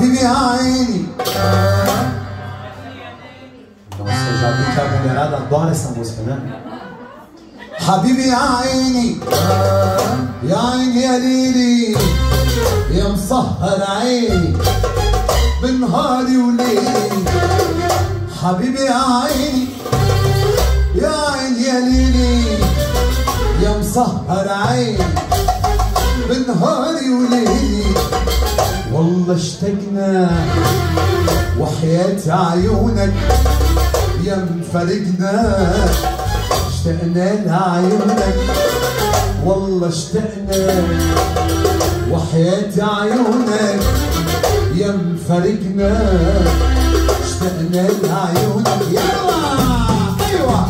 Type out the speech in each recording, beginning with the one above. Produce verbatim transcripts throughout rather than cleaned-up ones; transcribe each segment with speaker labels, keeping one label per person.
Speaker 1: حبيبي يا عيني. Nossa, eu já vi que a mulherada adora essa música, né? حبيبي يا عيني يا عيني يا ليلي يا مسهر عيني بنهاري وليلي. حبيبي يا عيني يا عيني يا ليلي يا مسهر عيني بنهاري وليلي. والله اشتقنا وحياة عيونك يا مفارقنا. اشتقنا لعيونك والله اشتقنا وحياة عيونك يا مفارقنا. اشتقنا لعيونك. يلا ايوه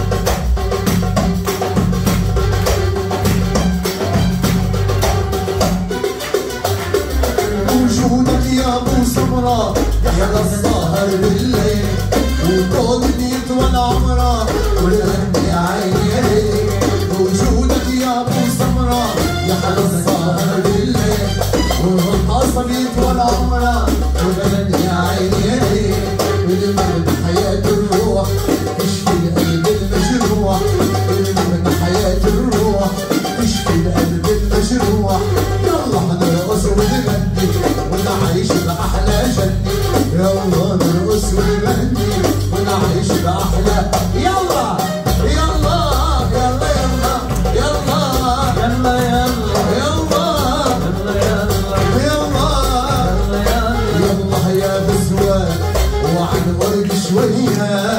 Speaker 1: وجودك يا ابو سمرة يحلى السهر بالليل وطول يطول عمره والغني عيني. وجودك يا ابو سمرة يحلى السهر بالليل والقصب يطول عمره والغني عيني. من حياة الروح تشفي القلب المجروح. من حياة الروح تشفي القلب المجروح. يلا هنرقص ونغني ونعيش بأحلى جنة. يلا نرقص ونغني ونعيش بأحلى. يلا يلا يلا يلا يلا يلا يلا يلا يلا يلا يا بزوان وعن ورد شوية.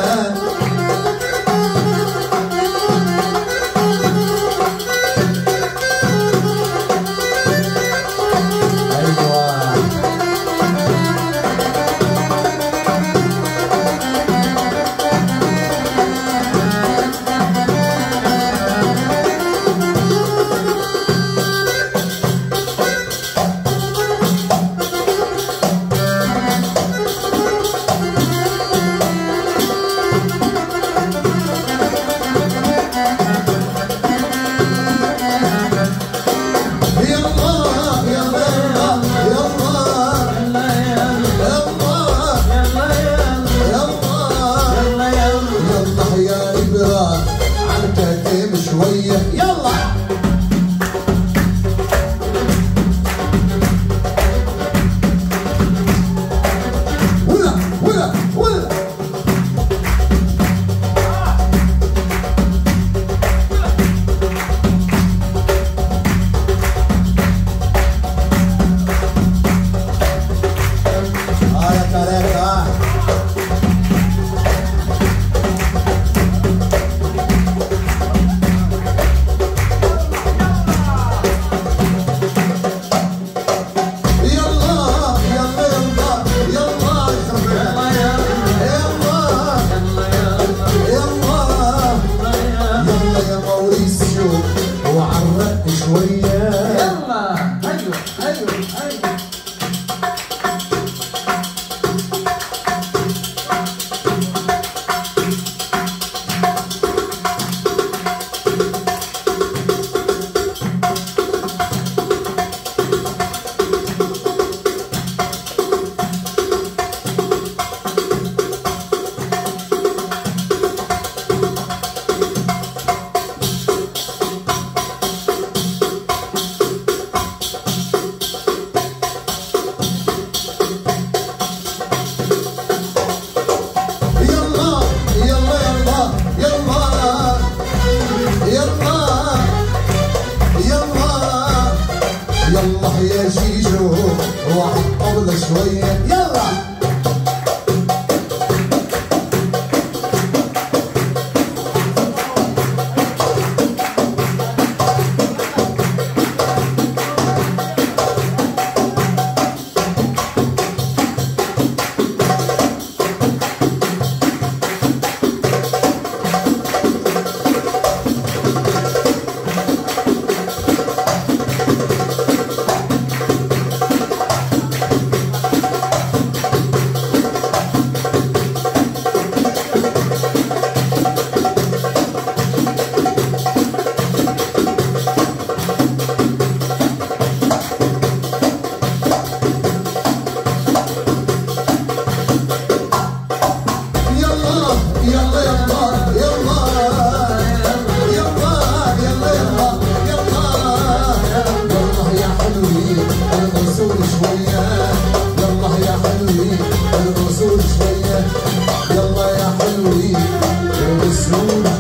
Speaker 1: شوية يلا يا حلوين وبسونا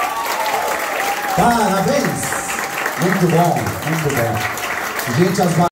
Speaker 1: Parabéns! Muito bom, muito bom. Gente, as